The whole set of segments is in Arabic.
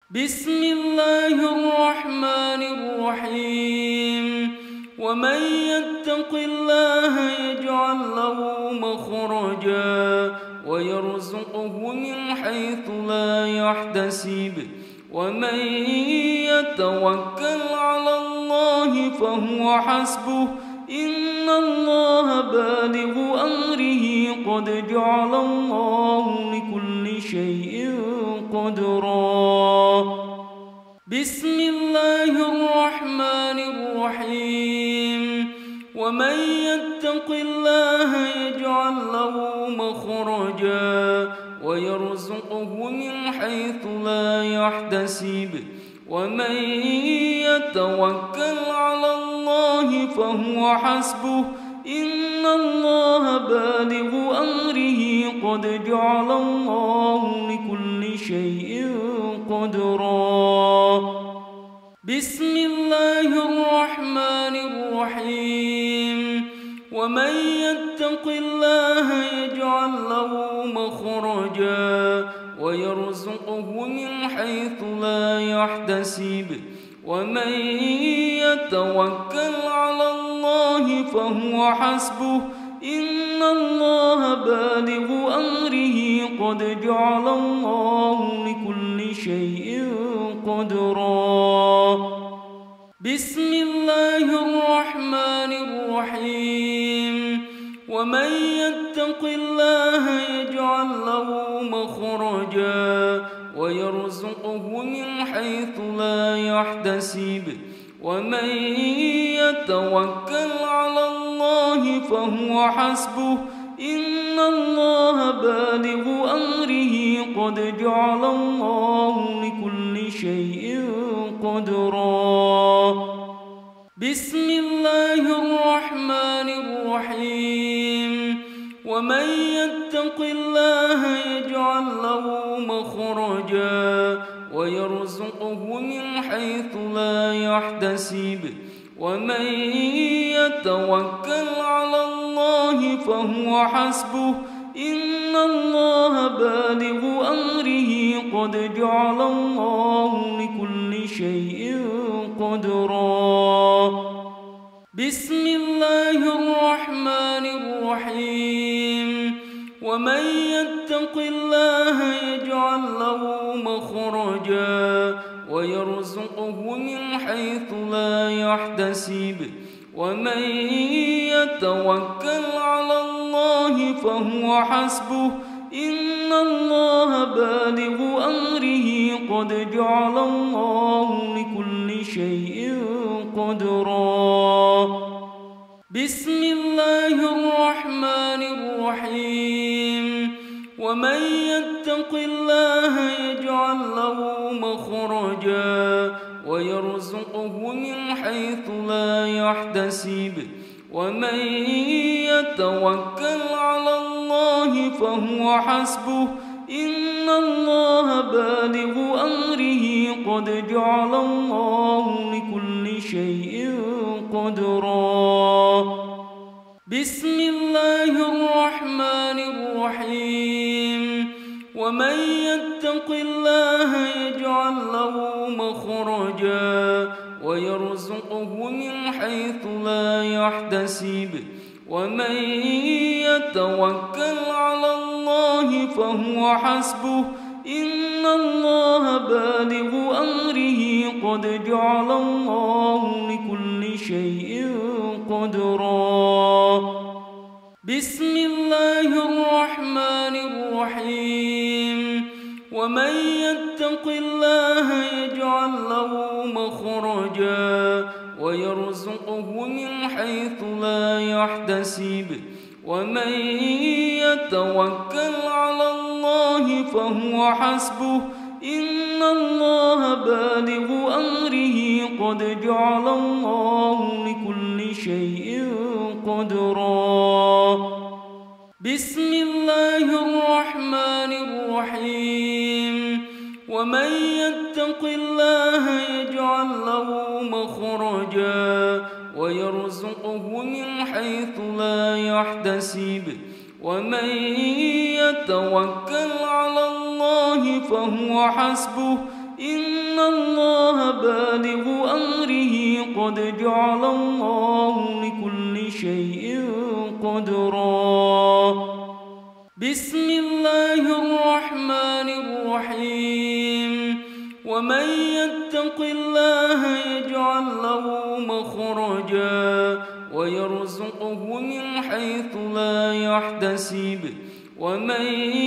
بسم الله الرحمن الرحيم ومن يتق الله يجعل له مخرجا ويرزقه من حيث لا يحتسب ومن يتوكل على الله فهو حسبه إن الله بالغ أمره قد جعل الله لكل شيء قدرا بسم الله الرحمن الرحيم ومن يتق الله يجعل له مخرجا ويرزقه من حيث لا يحتسب ومن يتوكل على الله فهو حسبه إن الله بالغ أمره قد جعل الله لكل شيء قدرا بسم الله الرحمن الرحيم ومن يتق الله يجعل له مخرجا ويرزقه من حيث لا يحتسب ومن يتوكل على الله فهو حسبه إن الله بالغ أمره قد جعل الله لكل شيء قدرا بسم الله الرحمن الرحيم ومن يتق الله يجعل له مخرجا ويرزقه من حيث لا يحتسب ومن يتوكل على الله فهو حسبه إن الله بالغ أمره قد جعل الله لكل شيء قدرا بسم الله الرحمن الرحيم ومن يتق الله يجعل له مخرجا ويرزقه من حيث لا يحتسب ومن يتوكل على الله فهو حسبه إن الله بالغ أمره قد جعل الله لكل شيء قدرا بسم الله الرحمن الرحيم ومن يتق الله يجعل له مخرجا ويرزقه من حيث لا يحتسب ومن يتوكل على الله فهو حسبه إن الله بالغ أمره قد جعل الله لكل شيء قدرا بسم الله الرحمن الرحيم ومن يتق الله يجعل له مخرجا ويرزقه من حيث لا يحتسب ومن يتوكل على الله فهو حسبه إن الله بالغ أمره قد جعل الله لكل شيء قدرا بسم الله الرحمن الرحيم ومن يتق الله يجعل له مخرجا ويرزقه من حيث لا يحتسب ومن يتوكل على الله فهو حسبه إن الله بالغ أمره قد جعل الله لكل شيء قدرا بسم الله الرحمن الرحيم ومن يتق الله يجعل له مخرجا ويرزقه من حيث لا يحتسب ومن يتوكل على الله فهو حسبه إن الله بالغ أمره قد جعل الله لكل شيء قدرا بسم الله الرحمن الرحيم ومن يتق الله يجعل له مخرجا ويرزقه من حيث لا يحتسب ومن يتوكل على الله فهو حسبه إن قد جعل الله لكل شيء قدرا. بسم الله الرحمن الرحيم. ومن يتق الله يجعل له مخرجا ويرزقه من حيث لا يحتسب ومن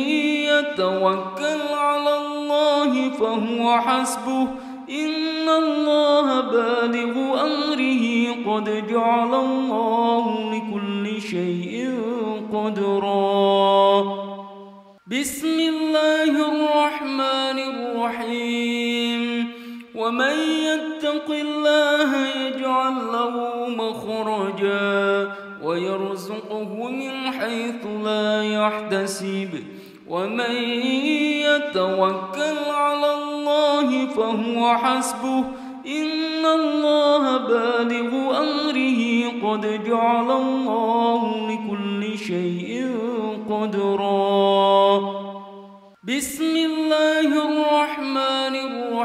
يتوكل على الله فهو حسبه إن الله بالغ أمره قد جعل الله لكل شيء قدرا. بسم الله الرحمن الرحيم. ومن يتق الله يجعل له مخرجا ويرزقه من حيث لا يحتسب ومن يتوكل على الله فهو حسبه إن الله بالغ أمره قد جعل الله لكل شيء قدرا. بسم الله الرحمن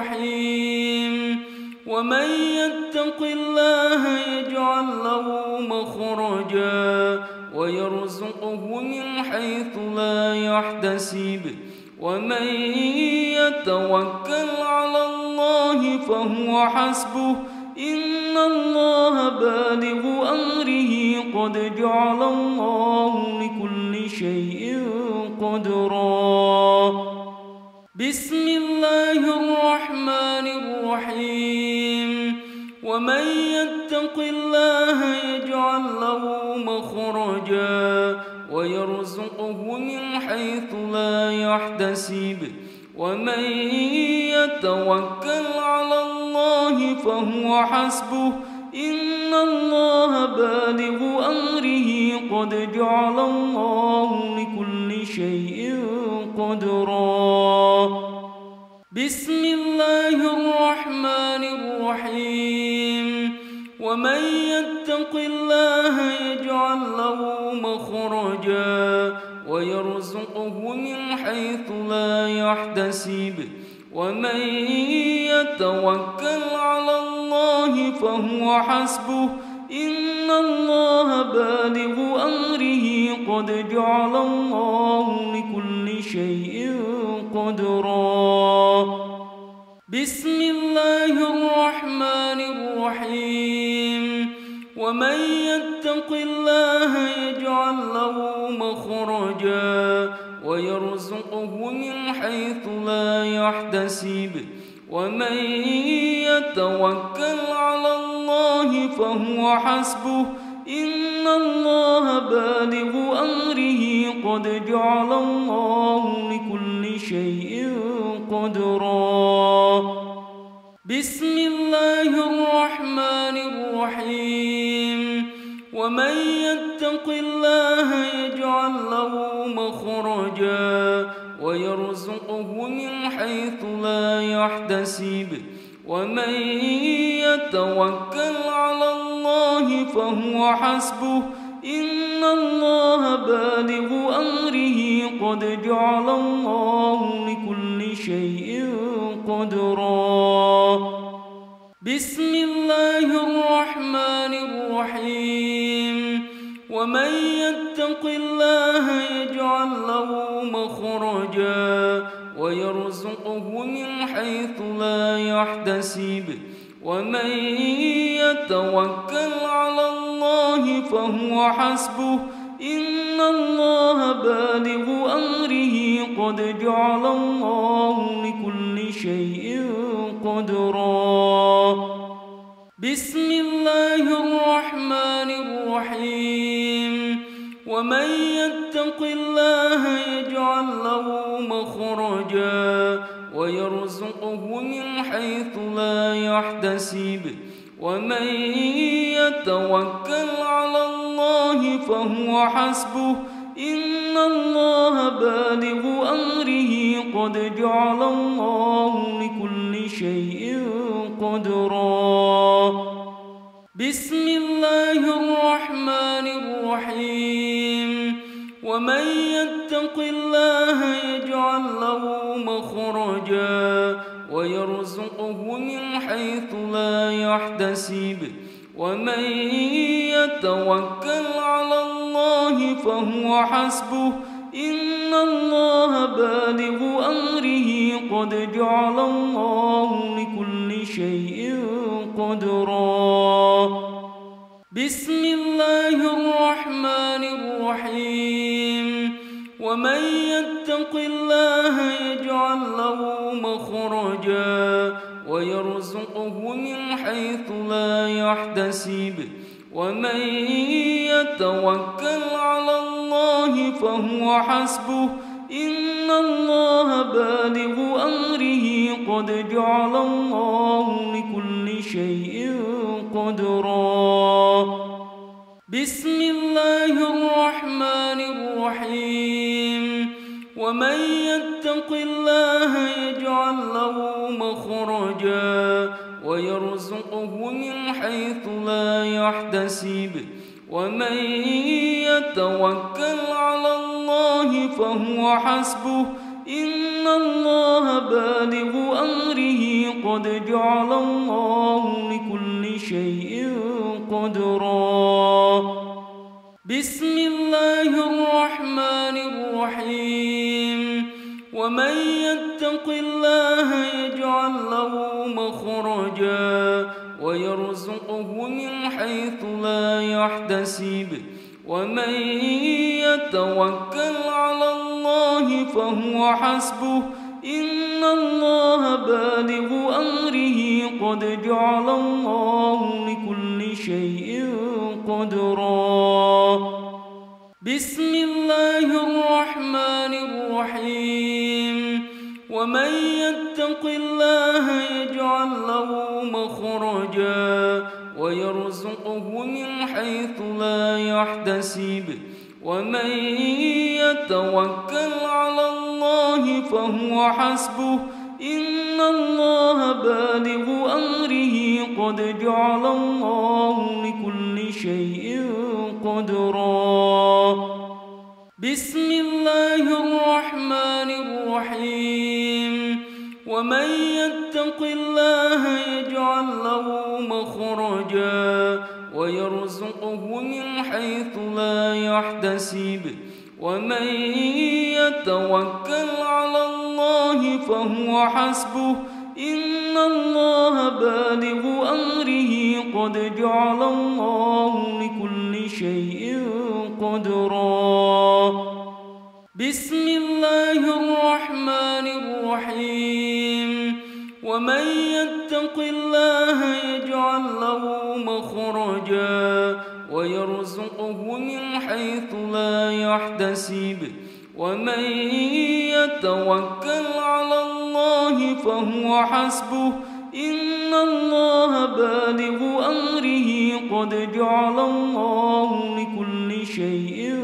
الرحيم. ومن يتق الله يجعل له مخرجا ويرزقه من حيث لا يحتسب ومن يتوكل على الله فهو حسبه إن الله بالغ أمره قد جعل الله لكل شيء قدرا. بسم الله الرحمن الرحيم. ومن يتق الله يجعل له مخرجا ويرزقه من حيث لا يحتسب ومن يتوكل على الله فهو حسبه إن الله بالغ أمره قد جعل الله لكل شيء قدرا. بسم الله الرحمن الرحيم. ومن يتق الله يجعل له مخرجا ويرزقه من حيث لا يحتسب ومن يتوكل على الله فهو حسبه إن الله بالغ أمره قد جعل الله لكل شيء قدرا. بسم الله الرحمن الرحيم. ومن يتق الله يجعل له مخرجا ويرزقه من حيث لا يحتسب ومن يتوكل على الله فهو حسبه إن الله بالغ أمره قد جعل الله لكل شيء قدرا. بسم الله الرحمن الرحيم. ومن يتق الله يجعل له مخرجا ويرزقه من حيث لا يحتسب ومن يتوكل على الله فهو حسبه إن الله بالغ أمره قد جعل الله لكل شيء قدرا. بسم الله الرحمن الرحيم. ومن يتق الله يجعل له مخرجا ويرزقه من حيث لا يحتسب ومن يتوكل على الله فهو حسبه إن الله بالغ أمره قد جعل الله لكل شيء قدرا. بسم الله الرحمن الرحيم. ومن يتق الله يجعل له مخرجا ويرزقه من حيث لا يحتسب ومن يتوكل على الله فهو حسبه إن الله بالغ أمره قد جعل الله لكل شيء قدرا. بسم الله الرحمن الرحيم. ومن يتق الله يجعل له مخرجا ويرزقه من حيث لا يحتسب ومن يتوكل على الله فهو حسبه إن الله بالغ أمره قد جعل الله لكل شيء قدرا بسم الله الرحمن الرحيم ومن يتق الله يجعل له مخرجا ويرزقه من حيث لا يحتسب ومن يتوكل على الله فهو حسبه إن الله بالغ أمره قد جعل الله لكل شيء قدرا بسم الله الرحمن الرحيم ومن يتق الله يجعل له مخرجا ويرزقه من حيث لا يحتسب ومن يتوكل على الله فهو حسبه إن الله بالغ أمره قد جعل الله لكل شيء قدرا بسم الله الرحمن الرحيم ومن يتق الله يجعل له مخرجا ويرزقه من حيث لا يحتسب ومن يتوكل على الله فهو حسبه إن الله بالغ أمره قد جعل الله لكل شيء قدرا بسم الله الرحمن الرحيم ومن يتق الله يجعل له مخرجا ويرزقه من حيث لا يحتسب ومن يتوكل على الله فهو حسبه إن الله بالغ أمره قد جعل الله لكل شيء قدرا بسم الله الرحمن الرحيم ومن يتق الله يجعل له مخرجا ويرزقه من حيث لا يحتسب ومن يتوكل على الله فهو حسبه إن الله بالغ أمره قد جعل الله لكل شيء قدرا بسم الله الرحمن الرحيم ومن يتق الله يجعل له مخرجا ويرزقه من حيث لا يحتسب ومن يتوكل على الله فهو حسبه إن الله بالغ أمره قد جعل الله لكل شيء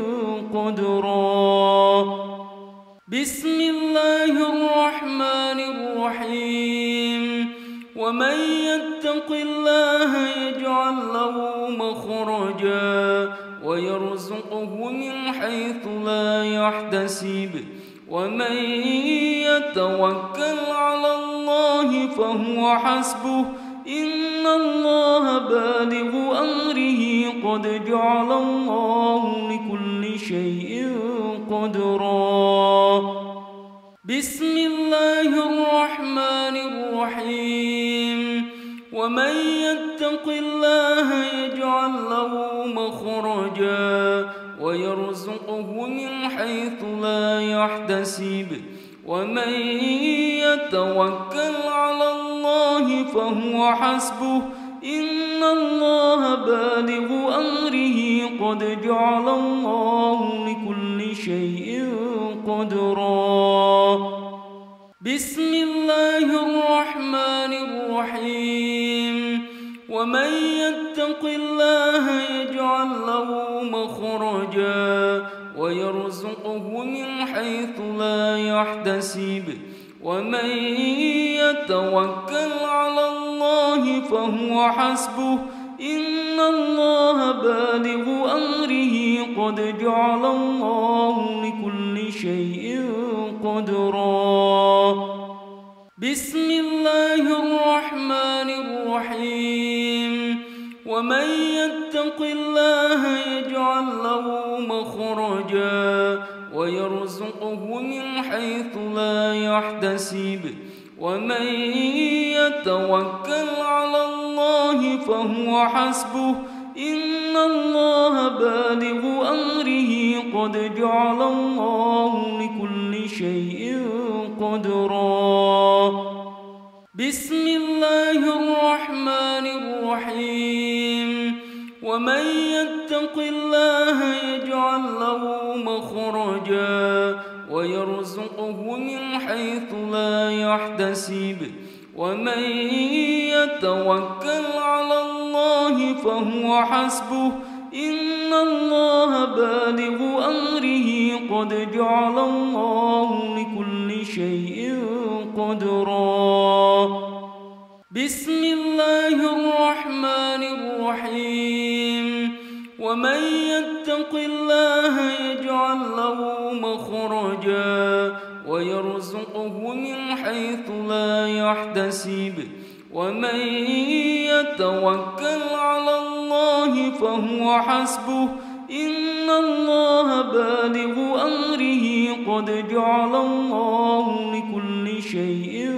قدرا بسم الله الرحمن الرحيم ومن يتق الله يجعل له مخرجا ويرزقه من حيث لا يحتسب ومن يتوكل على الله فهو حسبه إن الله بالغ أمره قد جعل الله لكل شيء قدرا بسم الله الرحمن الرحيم ومن يتق الله يجعل له مخرجا ويرزقه من حيث لا يحتسب ومن يتوكل على الله فهو حسبه إن الله بالغ أمره قد جعل الله لكل شيء قدرا بسم الله الرحمن الرحيم ومن يتق الله يجعل له مخرجا ويرزقه من حيث لا يحتسب ومن يتوكل على الله فهو حسبه إن الله بالغ أمره قد جعل الله لكل شيء قدرا بسم الله الرحمن الرحيم ومن يتق الله يجعل له مخرجا ويرزقه من حيث لا يحتسب ومن يتوكل على الله فهو حسبه إن الله بالغ أمره قد جعل الله لكل شيء قدرا. بسم الله الرحمن الرحيم ومن يتق الله يجعل له مخرجا ويرزقه من حيث لا يحتسب ومن يتوكل على الله فهو حسبه إن الله بالغ أمره قد جعل الله لكل شيء قدرا. بسم الله الرحمن الرحيم ومن يتق الله يجعل له مخرجا ويرزقه من حيث لا يحتسب ومن يتوكل على الله فهو حسبه إن الله بالغ أمره قد جعل الله لكل شيء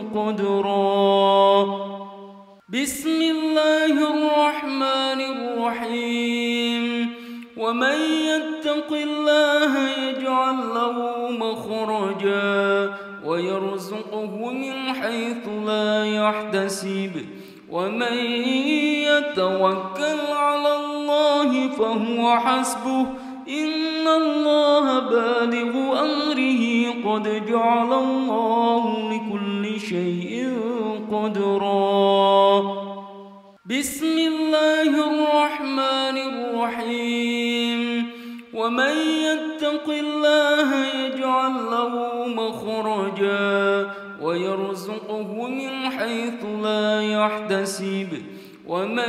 قدرا. بسم الله الرحمن الرحيم ومن يتق الله يجعل له مخرجا ويرزقه من حيث لا يحتسب ومن يتوكل على الله فهو حسبه إن الله بالغ أمره قد جعل الله لكل شيء قدرا. بسم الله الرحمن الرحيم ومن يتق الله يجعل له مخرجا ويرزقه من حيث لا يحتسب ومن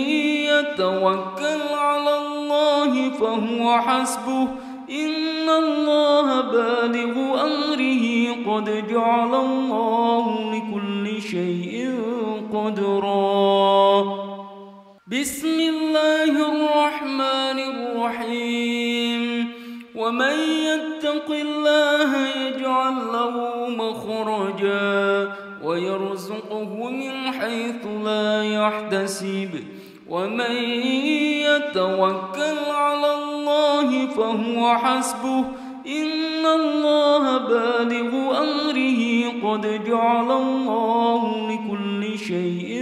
يتوكل على الله فهو حسبه إن الله بالغ أمره قد جعل الله لكل شيء قدرا. بسم الله الرحمن الرحيم ومن يتق الله يجعل له مخرجا ويرزقه من حيث لا يحتسب ومن يتوكل على الله فهو حسبه إن الله بالغ أمره قد جعل الله لكل شيء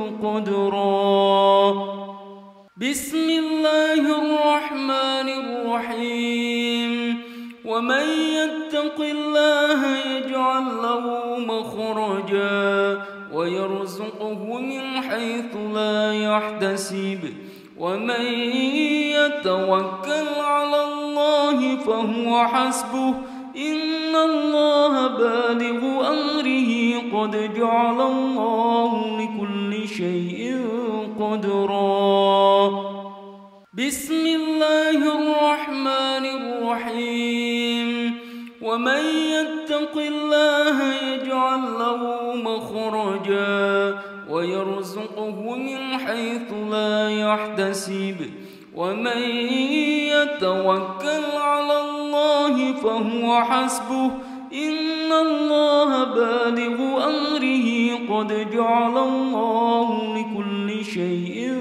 قدرا. بسم الله الرحمن الرحيم ومن يتق الله يجعل له مخرجا ويرزقه من حيث لا يحتسب ومن يتوكل على الله فهو حسبه إن الله بالغ أمره قد جعل الله لكل شيء قدرا. بسم الله الرحمن الرحيم ومن يتق الله يجعل له مخرجا ويرزقه من حيث لا يحتسب ومن يتوكل على الله فهو حسبه إن الله بالغ أمره قد جعل الله لكل شيء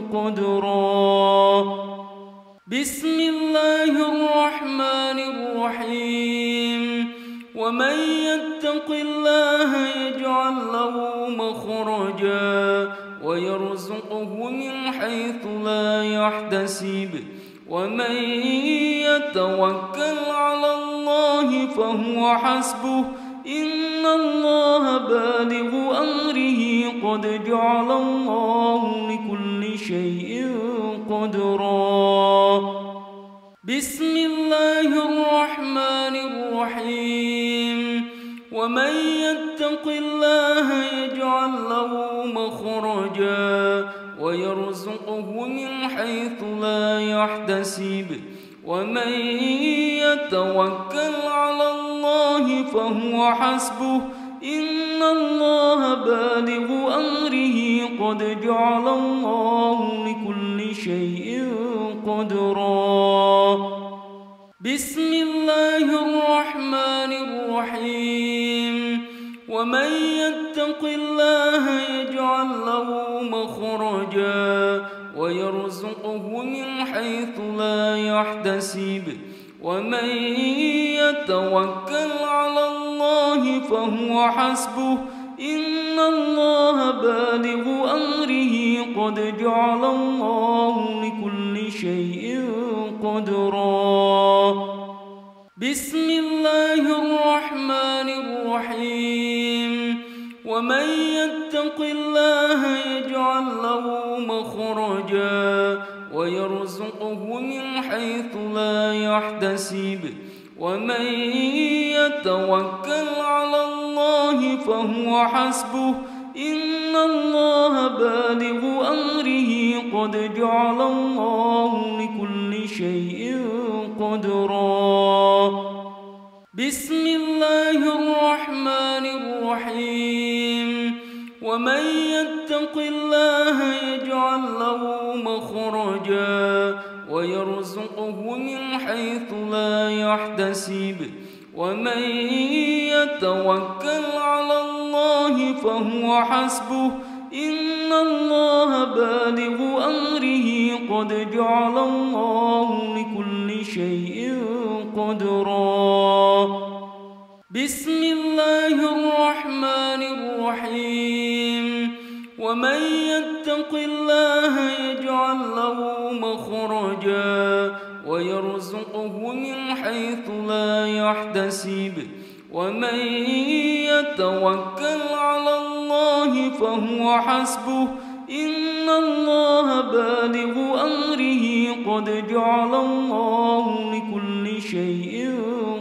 قدرا. بسم الله الرحمن الرحيم ومن يتق الله يجعل له مخرجا ويرزقه من حيث لا يحتسب ومن يتوكل على الله فهو حسبه إن الله بالغ أمره قد جعل الله لكل شيء قدرا. بسم الله الرحمن الرحيم ومن يتق الله يجعل له مخرجا ويرزقه من حيث لا يحتسب ومن يتوكل على الله فهو حسبه إن الله بالغ أمره قد جعل الله لكل شيء قدرا. بسم الله الرحمن الرحيم. ومن يتق الله يجعل له مخرجا ويرزقه من حيث لا يحتسب ومن يتوكل على الله فهو حسبه إن الله بالغ أمره قد جعل الله لكل شيء قدرا. بسم الله الرحمن الرحيم. ومن يتق الله يجعل له مخرجا ويرزقه من حيث لا يحتسب ومن يتوكل على الله فهو حسبه إن الله بالغ أمره قد جعل الله لكل شيء قدرا. بسم الله الرحمن الرحيم. ومن يتق الله يجعل له مخرجا ويرزقه من حيث لا يحتسب ومن يتوكل على الله فهو حسبه إن الله بالغ أمره قد جعل الله لكل شيء قدرا. بسم الله الرحمن الرحيم. ومن يتق الله يجعل له مخرجا ويرزقه من حيث لا يحتسب ومن يتوكل على الله فهو حسبه إن الله بالغ أمره قد جعل الله لكل شيء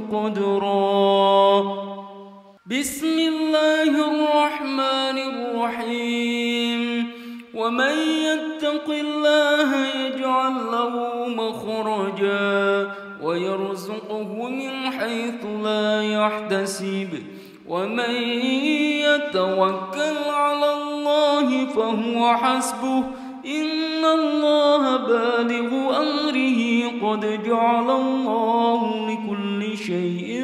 قدرا. بسم الله الرحمن الرحيم. ومن يتق الله يجعل له مخرجا ويرزقه من حيث لا يحتسب ومن يتوكل على الله فهو حسبه إن الله بالغ أمره قد جعل الله لكل شيء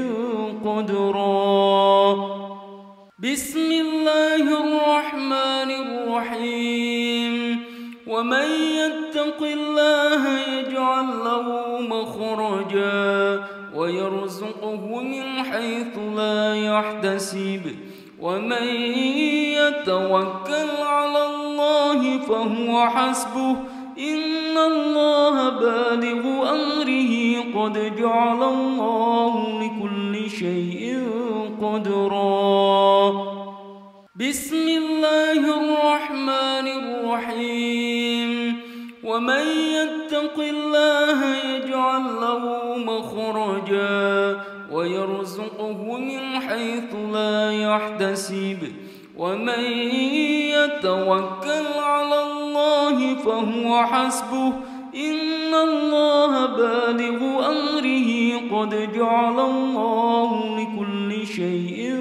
قدرا. بسم الله الرحمن الرحيم. ومن يتق الله يجعل له مخرجا ويرزقه من حيث لا يحتسب ومن يتوكل على الله فهو حسبه إن الله بالغ أمره قد جعل الله لكل شيء قدرا. بسم الله الرحمن الرحيم. ومن يتق الله يجعل له مخرجا ويرزقه من حيث لا يحتسب ومن يتوكل على الله فهو حسبه إن الله بالغ أمره قد جعل الله لكل شيء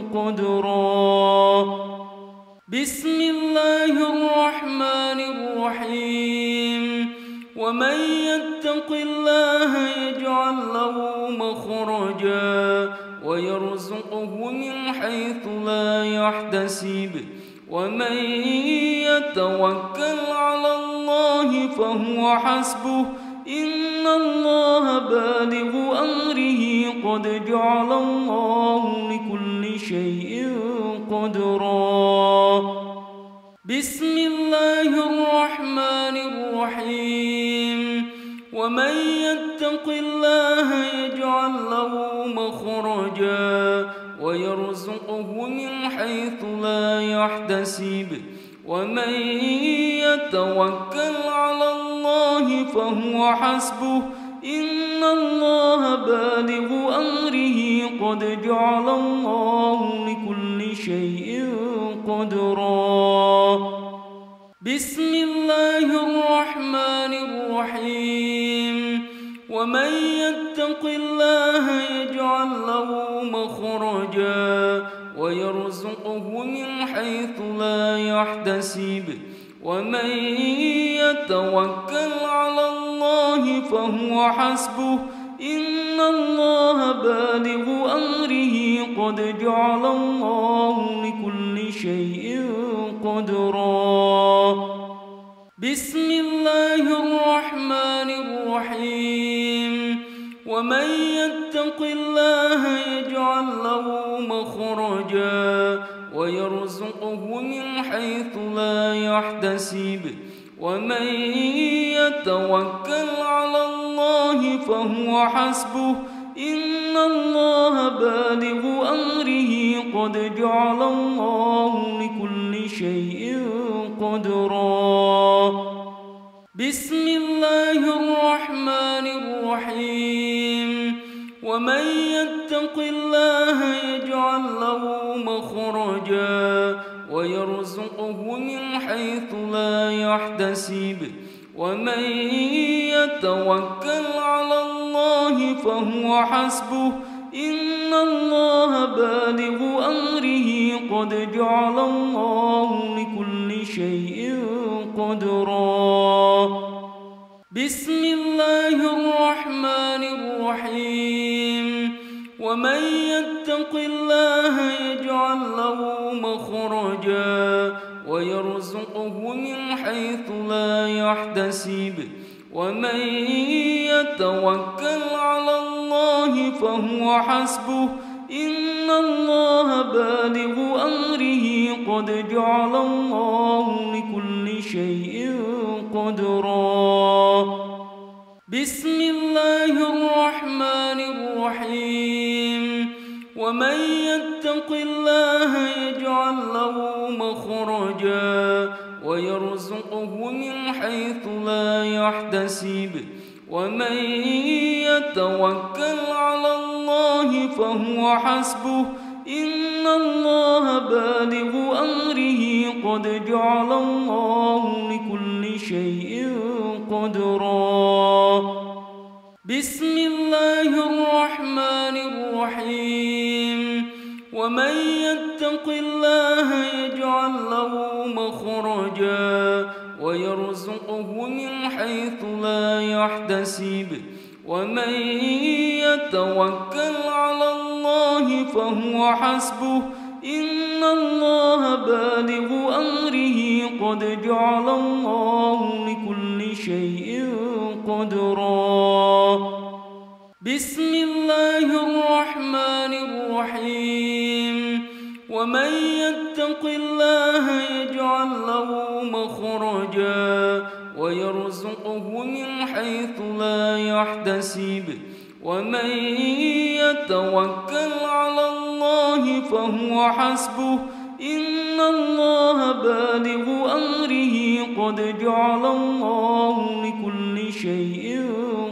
قدرا. بسم الله الرحمن الرحيم. ومن يتق الله يجعل له مخرجا ويرزقه من حيث لا يحتسب ومن يتوكل على الله فهو حسبه إن الله بالغ أمره قد جعل الله لكل شيء قدرا. بسم الله الرحمن الرحيم. ومن يتق الله يجعل له مخرجا ويرزقه من حيث لا يحتسب ومن يتوكل على الله فهو حسبه إن الله بالغ أمره قد جعل الله لكل شيء قدرا. بسم الله الرحمن الرحيم. ومن يتق الله يجعل له مخرجا ويرزقه من حيث لا يحتسب ومن يتوكل على الله فهو حسبه إن الله بالغ أمره قد جعل الله لكل شيء قدرا بسم الله الرحمن الرحيم ومن يتق الله يجعل له مخرجا ويرزقه من حيث لا يحتسب ومن يتوكل على الله فهو حسبه إن الله بالغ أمره قد جعل الله لكل شيء قدرا بسم الله الرحمن الرحيم ومن يتق الله يجعل له مخرجا ويرزقه من حيث لا يحتسب ومن يتوكل على الله فهو حسبه إن الله بالغ أمره قد جعل الله لكل شيء قدرا بسم الله الرحمن الرحيم ومن يتق الله يجعل له مخرجا ويرزقه من حيث لا يحتسب ومن يتوكل على الله فهو حسبه إن الله بالغ أمره قد جعل الله لكل شيء قدرا بسم الله الرحمن الرحيم ومن يتق الله يجعل له مخرجا ويرزقه من حيث لا يحتسب ومن يتوكل على الله فهو حسبه إن الله بالغ أمره قد جعل الله لكل شيء قدرا بسم الله الرحمن الرحيم ومن يتق الله يجعل له مخرجا ويرزقه من حيث لا يحتسب ومن يتوكل على الله فهو حسبه إن الله بالغ أمره قد جعل الله لكل شيء قدرا بسم الله الرحمن الرحيم ومن يتق الله يجعل له مخرجا ويرزقه من حيث لا يحتسب ومن يتوكل على الله فهو حسبه إن الله بالغ أمره قد جعل الله لكل شيء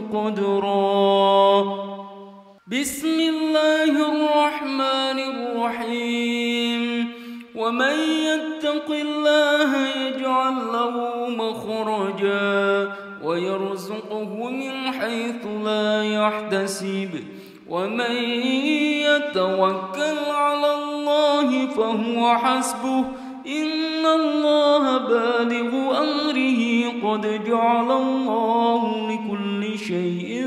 قدرا بسم الله الرحمن الرحيم ومن يتق الله يجعل له مخرجا ويرزقه من حيث لا يحتسب ومن يتوكل على الله فهو حسبه إن الله بالغ أمره قد جعل الله لكل شيء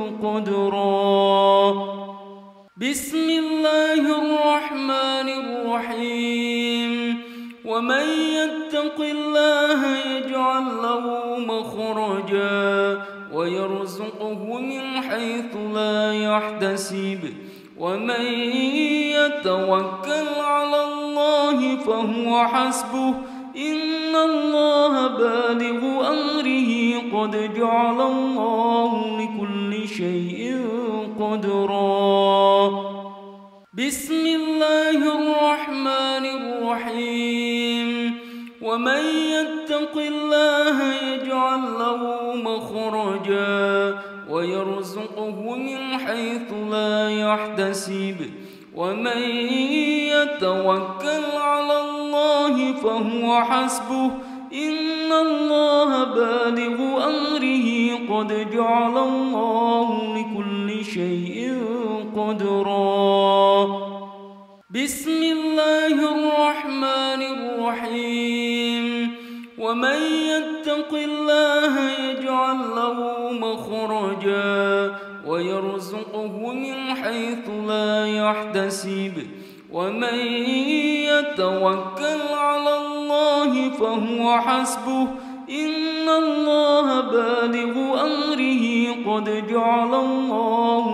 قدرا بسم الله الرحمن الرحيم ومن يتق الله يجعل له مخرجا ويرزقه من حيث لا يحتسب ومن يتوكل على الله فهو حسبه إن الله بالغ أمره قد جعل الله لكل شيء قدرا بسم الله الرحمن الرحيم ومن يتق الله يجعل له مخرجا ويرزقه من حيث لا يحتسب ومن يتوكل على الله فهو حسبه إن الله بالغ أمره قد جعل الله لكل شيء قدرا بسم الله الرحمن الرحيم ومن يتق الله يجعل له مخرجا ويرزقه من حيث لا يحتسب ومن يتوكل على الله فهو حسبه إن الله بالغ أمره قد جعل الله